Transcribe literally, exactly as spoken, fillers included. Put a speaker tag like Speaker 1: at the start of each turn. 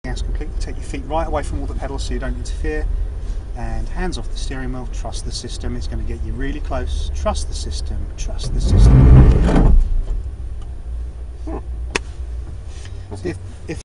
Speaker 1: gas completely. Take your feet right away from all the pedals so you don't interfere, and hands off the steering wheel. Trust the system, it's going to get you really close. Trust the system, trust the system.